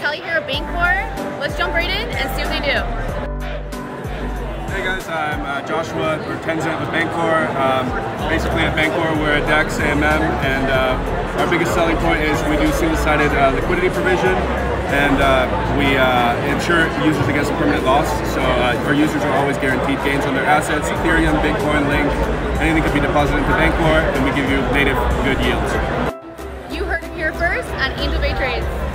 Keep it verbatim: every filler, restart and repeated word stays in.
Kelly here at Bancor. Let's jump right in and see what they do. Hey guys, I'm uh, Joshua, or Tenzin with Bancor. Um, basically at Bancor we're a DEX, A M M, and uh, our biggest selling point is we do single-sided uh, liquidity provision, and uh, we uh, insure users against a permanent loss. So uh, our users are always guaranteed gains on their assets: Ethereum, Bitcoin, Link, anything can be deposited into Bancor, and we give you native good yields. You heard it here first on AngelBaeTrades.